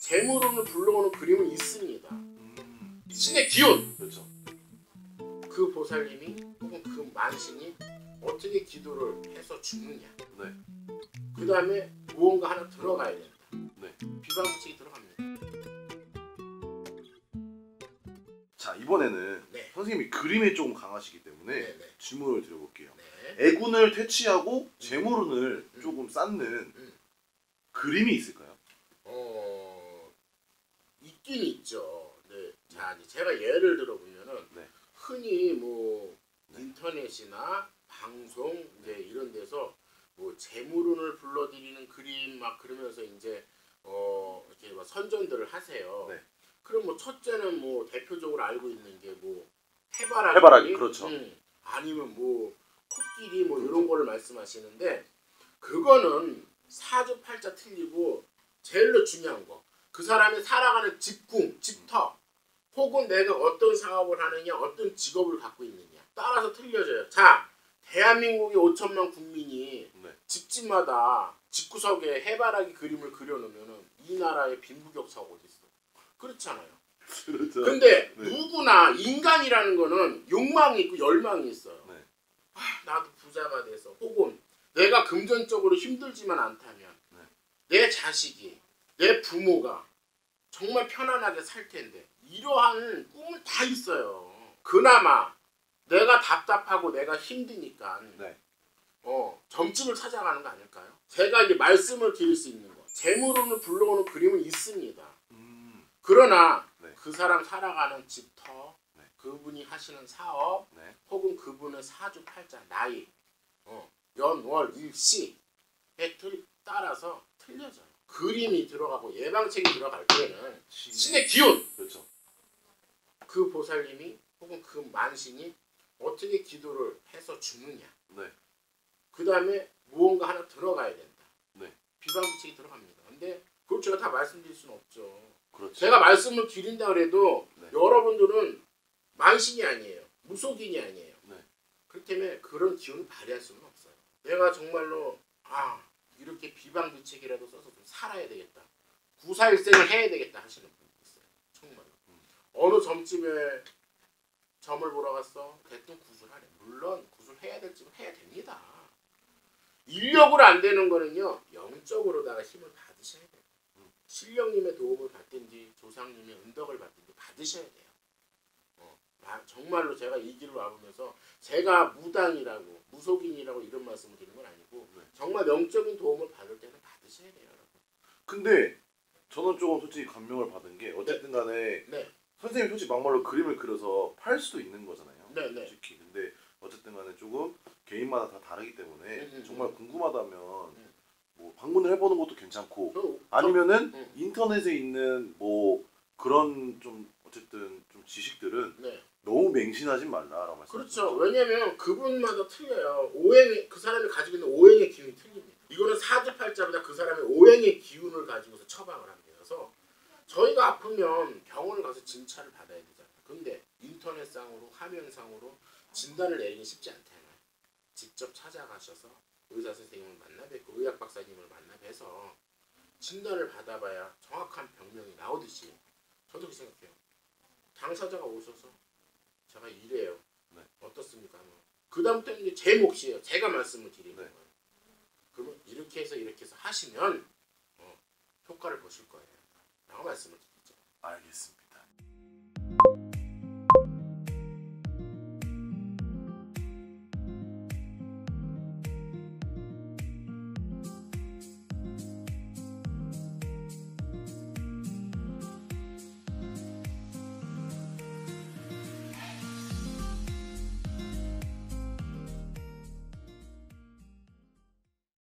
재물운을 불러오는 그림은 있습니다. 신의 기운. 그렇죠. 그 보살님이 혹은 그 만신이 어떻게 기도를 해서 죽느냐. 네. 그 다음에 무언가 하나 들어가야 된다. 네. 비방지책이 들어갑니다. 자, 이번에는 네. 선생님이 그림에 조금 강하시기 때문에 네, 네. 질문을 드려볼게요. 네. 애군을 퇴치하고 재물운을 조금 쌓는 그림이 있을까요? 있긴 있죠. 네. 자, 이제 제가 예를 들어보면은 네. 흔히 뭐 네. 인터넷이나 방송 이제 이런 데서 뭐 재물운을 불러들이는 그림 막 그러면서 이제 이렇게 막 선전들을 하세요. 네. 그럼 뭐 첫째는 뭐 대표적으로 알고 있는 게 뭐 해바라기, 해바라기, 그렇죠. 아니면 뭐 코끼리 뭐 그렇죠. 이런 거를 말씀하시는데 그거는 사주팔자 틀리고 제일로 중요한 거 그 사람이 살아가는 직궁, 직터 혹은 내가 어떤 사업을 하느냐 어떤 직업을 갖고 있느냐 따라서 틀려져요. 자, 대한민국의 5천만 국민이 네. 집집마다 집구석에 해바라기 그림을 그려놓으면 이 나라에 빈부격차가 어디 있어? 그렇잖아요. 그렇죠. 근데 네. 누구나 인간이라는 거는 욕망이 있고 열망이 있어요. 네. 나도 부자가 돼서 혹은 내가 금전적으로 힘들지만 않다면 네. 내 자식이 내 부모가 정말 편안하게 살 텐데 이러한 꿈은 다 있어요. 그나마 내가 답답하고 내가 힘드니까 네. 점집을 찾아가는 거 아닐까요? 제가 이제 말씀을 드릴 수 있는 거 재물운을 불러오는 그림은 있습니다. 그러나 네. 그 사람 살아가는 집터 네. 그분이 하시는 사업 네. 혹은 그분의 사주팔자 나이 연월 일시에 따라서 틀려져요. 그림이 들어가고 예방책이 들어갈 때는 신의 기운. 그렇죠. 그 보살님이 혹은 그 만신이 어떻게 기도를 해서 죽느냐. 네. 그 다음에 무언가 하나 들어가야 된다. 네. 비방지책이 들어갑니다. 근데 그걸 제가 다 말씀드릴 수는 없죠. 그렇죠. 제가 말씀을 드린다 그래도 네. 여러분들은 만신이 아니에요. 무속인이 아니에요. 네. 그렇기 때문에 그런 기운을 발휘할 수는 없어요. 내가 정말로 이렇게 비방비책이라도 써서 좀 살아야 되겠다. 구사일생을 해야 되겠다 하시는 분이 있어요. 정말로. 어느 점집에 점을 보러 갔어. 대뜸 구슬하래. 물론 구슬해야 될 집은 해야 됩니다. 인력으로 안 되는 거는요. 영적으로다가 힘을 받으셔야 돼요. 신령님의 도움을 받든지 조상님의 은덕을 받든지 받으셔야 돼요. 정말로 제가 이 길을 와보면서 제가 무당이라고 무속인이라고 이런 말씀을 드리는 건 아니고 정말 영적인 도움을 받을 때는 받으셔야 돼요. 여러분. 근데 저는 조금 솔직히 감명을 받은 게 어쨌든 간에 네. 선생님이 솔직히 막말로 그림을 그려서 팔 수도 있는 거잖아요. 네, 네. 솔직히. 근데 어쨌든 간에 조금 개인마다 다 다르기 때문에 정말 궁금하다면 뭐 방문을 해보는 것도 괜찮고 아니면은 인터넷에 있는 뭐 그런 좀 어쨌든 좀 지식들은 네. 너무 맹신하진 말라라고 말씀하셨죠. 그렇죠. 왜냐면 그분마다 틀려요. 오행이 그 사람이 가지고 있는 오행의 기운이 틀립니다. 이거는 사주팔자보다 그 사람의 오행의 기운을 가지고서 처방을 합니다. 그래서 저희가 아프면 병원을 가서 진찰을 받아야 되잖아요. 근데 인터넷상으로 화면상으로 진단을 내리기 쉽지 않잖아요. 직접 찾아가셔서 의사 선생님을 만나 뵙고 의학 박사님을 만나 뵈서 진단을 받아봐야 정확한 병명이 나오듯이 저도 그렇게 생각해요. 당사자가 오셔서 제가 이래요. 네. 어떻습니까? 그 다음부터는 이제 제 몫이에요. 제가 말씀을 드리는 네. 거예요. 그러면 이렇게 해서 하시면 효과를 보실 거예요. 라고 말씀을 드리죠. 알겠습니다.